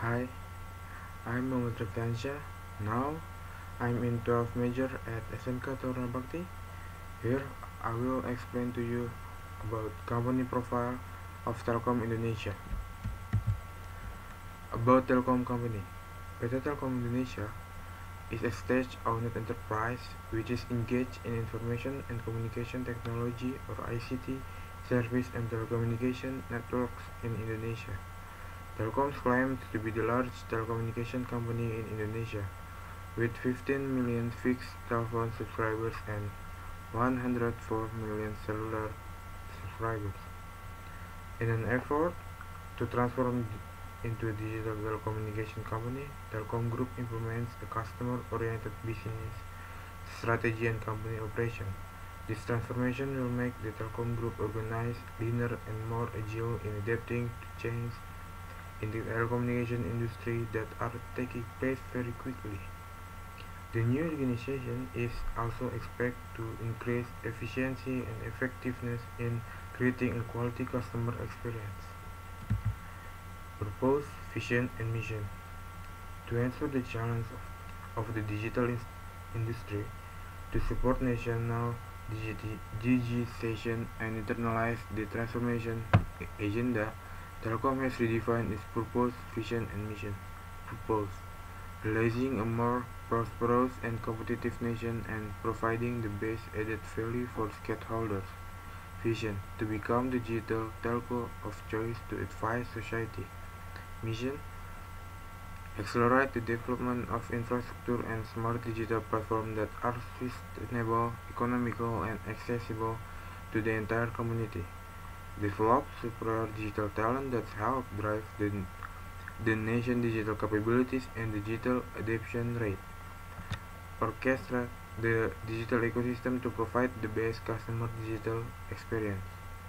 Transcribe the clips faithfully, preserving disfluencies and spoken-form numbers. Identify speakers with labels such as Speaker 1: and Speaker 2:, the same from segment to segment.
Speaker 1: Hi, I'm Mohammad Rifdansha. Now, I'm in twelfth major at S M K Taruna Bakti. Here, I will explain to you about company profile of Telkom Indonesia. About Telkom Company, P T Telkom Indonesia is a state-owned enterprise which is engaged in information and communication technology or I C T service and telecommunication networks in Indonesia. Telkom claims to be the largest telecommunication company in Indonesia, with fifteen million fixed telephone subscribers and one hundred four million cellular subscribers. In an effort to transform into a digital telecommunication company, Telkom Group implements a customer-oriented business strategy and company operation. This transformation will make the Telkom Group organized, leaner, and more agile in adapting to change in the telecommunication industry that are taking place very quickly. The new organization is also expected to increase efficiency and effectiveness in creating a quality customer experience. Purpose, vision, and mission. To answer the challenge of, of the digital industry, to support national digitization and internalize the transformation agenda, Telkom has redefined its purpose, vision, and mission. Purpose: realizing a more prosperous and competitive nation and providing the best added value for stakeholders. Vision: to become the digital telco of choice to advise society. Mission: accelerate the development of infrastructure and smart digital platforms that are sustainable, economical, and accessible to the entire community. Develop superior digital talent that help drive the, the nation's digital capabilities and digital adoption rate. Orchestrate the digital ecosystem to provide the best customer digital experience.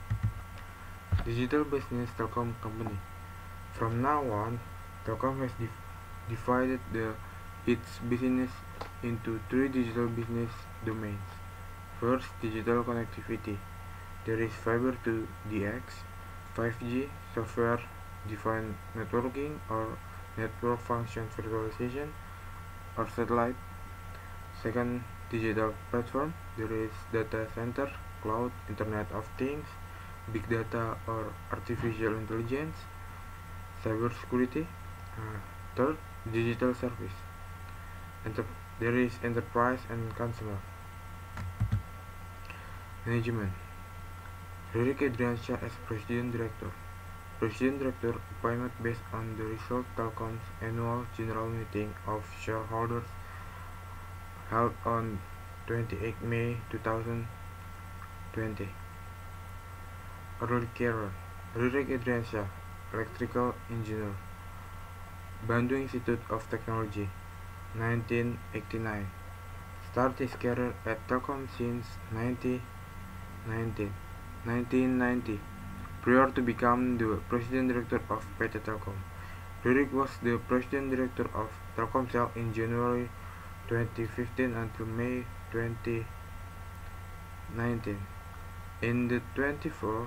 Speaker 1: Digital Business Telkom Company. From now on, Telkom has dif divided the, its business into three digital business domains. First, digital connectivity. There is fiber to the X, five G, software-defined networking or network function virtualization, or satellite. Second, digital platform. There is data center, cloud, Internet of Things, big data or artificial intelligence, cybersecurity. Uh, third, digital service. Enter there is enterprise and consumer. Management. Ririk Edriansyah as President Director. President Director appointment based on the result Telkom's annual general meeting of shareholders held on twenty-eighth May two thousand twenty. Early career. Ririk Edriansyah, electrical engineer, Bandung Institute of Technology, nineteen eighty-nine. Started his career at Telkom since nineteen ninety. Prior to becoming the President Director of P T Telkom, Ririk was the President Director of Telkomsel in January twenty fifteen until May twenty nineteen. In the twenty-four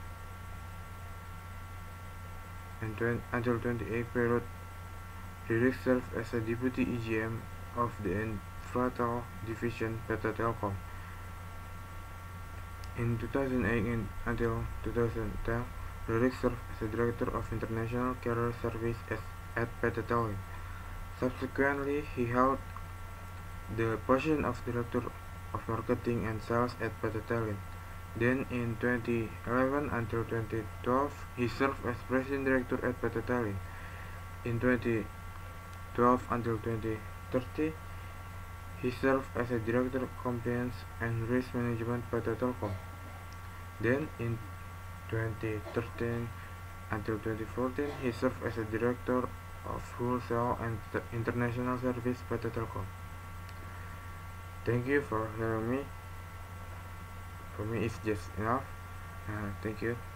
Speaker 1: and twenty until twenty-eight period, Ririk served as a Deputy E G M of the Infratel Division P T Telkom. In two thousand eight until two thousand ten, Ririk served as the Director of International Carrier Service at P T Telkom. Subsequently, he held the position of Director of Marketing and Sales at P T Telkom. Then, in twenty eleven until twenty twelve, he served as President Director at P T Telkom. In twenty twelve until twenty thirteen, he served as a Director of Compliance and Risk Management P T Telkom. Then, in twenty thirteen until twenty fourteen, he served as a Director of Wholesale and International Service P T Telkom. Thank you for hearing me. For me, it's just enough. Uh, thank you.